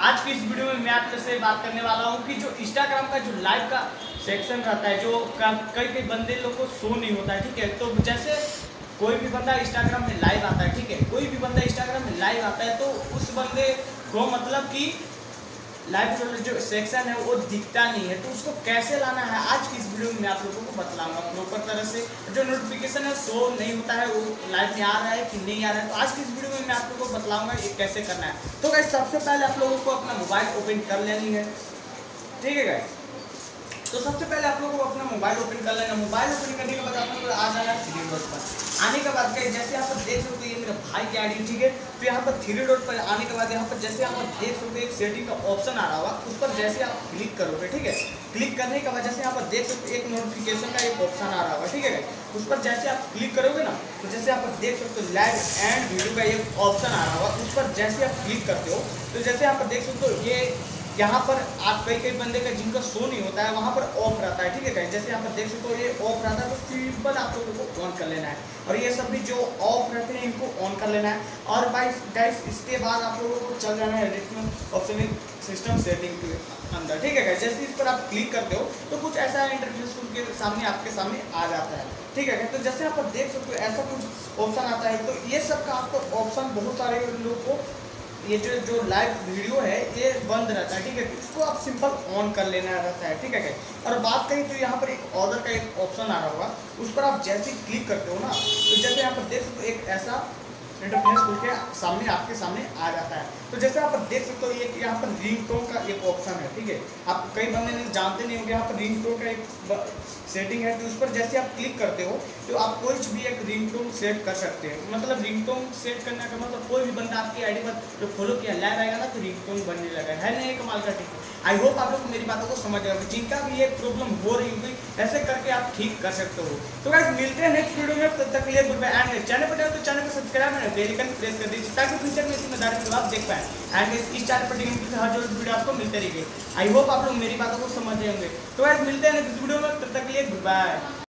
आज की इस वीडियो में मैं आपसे से बात करने वाला हूँ कि जो इंस्टाग्राम का जो लाइव का सेक्शन रहता है, जो कई कई बंदे लोग को शो नहीं होता है, ठीक है। तो जैसे कोई भी बंदा इंस्टाग्राम में लाइव आता है, ठीक है, कोई भी बंदा इंस्टाग्राम में लाइव आता है तो उस बंदे को मतलब कि लाइव जो सेक्शन है वो दिखता नहीं है, तो उसको कैसे लाना है आज की इस वीडियो में मैं आप लोगों को बतलाऊंगा प्रॉपर तरह से। जो नोटिफिकेशन है शो नहीं होता है वो लाइव में आ रहा है कि नहीं आ रहा है, तो आज की इस वीडियो में मैं आप लोगों को बतलाऊंगा ये कैसे करना है। तो गाइस सबसे पहले आप लोगों को अपना मोबाइल ओपन कर लेनी है, ठीक है गाइस। तो सबसे पहले आप लोगों को अपना मोबाइल ओपन कर लेना। मोबाइल ओपन करने के बाद आप लोगों को आ जाना है थ्री डॉट पर। आने के बाद जैसे यहाँ पर देख सकते हो ये मेरा भाई की आईडी, ठीक है। तो यहाँ पर थ्री डॉट पर आने के बाद यहाँ पर जैसे यहाँ पर देख सकते हो एक सेटिंग का ऑप्शन आ रहा होगा, उस पर जैसे आप क्लिक करोगे, ठीक है। क्लिक करने के बाद जैसे यहाँ पर देख सकते हो एक नोटिफिकेशन का एक ऑप्शन आ रहा होगा, ठीक है। उस पर जैसे आप क्लिक करोगे ना, तो जैसे यहाँ पर देख सकते हो लाइव एंड वीडियो का एक ऑप्शन आ रहा होगा, उस पर जैसे आप क्लिक करते हो तो जैसे यहाँ पर देख सकते हो ये यहाँ पर आप कई बंदे का जिनका शो नहीं होता है वहाँ पर ऑफ रहता है, ठीक है। जैसे यहाँ पर देख सकते हो ये ऑफ रहता है, तो सिंपल आप लोगों को ऑन कर लेना है। और ये सब भी जो ऑफ रहते हैं इनको ऑन कर लेना है। और गाइस इसके बाद आप लोगों को चल जाना है ऑप्शन सिस्टम सेटिंग के अंदर, ठीक है। जैसे इस पर आप क्लिक करते हो तो कुछ ऐसा इंटरफेस उनके सामने आपके सामने आ जाता है, ठीक है। तो जैसे आप देख सकते हो ऐसा कुछ ऑप्शन आता है, तो ये सब का आपको ऑप्शन बहुत सारे लोगों को ये जो लाइव वीडियो है ये बंद रहता है, ठीक है। इसको आप सिंपल ऑन कर लेना रहता है, ठीक है। और बात करें तो यहाँ पर एक ऑर्डर का एक ऑप्शन आ रहा होगा, उस पर आप जैसे क्लिक करते हो ना, तो जैसे यहाँ पर देख सकते हो एक ऐसा इंटरफेस खुल के सामने आपके सामने आ जाता है। तो जैसे आप देख सकते हो ये यहाँ पर रिंगटोन का एक ऑप्शन है, ठीक है। आप कई बंदे जानते नहीं होंगे यहाँ पर रिंगटोन का एक सेटिंग है, तो उस पर जैसे आप क्लिक करते हो तो आप कोई भी एक रिंगटोन सेट कर सकते हैं। मतलब रिंगटोन सेट करने का मतलब कोई भी बंदा आपकी आईडी पर जो फॉलो किया लाइव आएगा ना तो रिंगटोन बनने लगा है ना, एक कमाल का टिक। आई होप आप लोग मेरी बातों को समझ गए, जिनका भी ये प्रॉब्लम हो रही होगी ऐसे करके आप ठीक कर सकते हो। तो गाइस मिलते हैं नेक्स्ट वीडियो में, तब तक के लिए गुड बाय। एंड चैनल पर जाओ तो चैनल को सब्सक्राइब और बेल आइकन प्रेस कर दीजिए ताकि फ्यूचर में इसी मजेदार वीडियो आप देख पाए। एंड इस चैनल पर हर जो वीडियो आपको मिलते रहेगी। आई होप आप लोग मेरी बातों को समझ रहे होंगे। तो गाइस मिलते हैं नेक्स्ट वीडियो में, तब तक के लिए गुड बाय।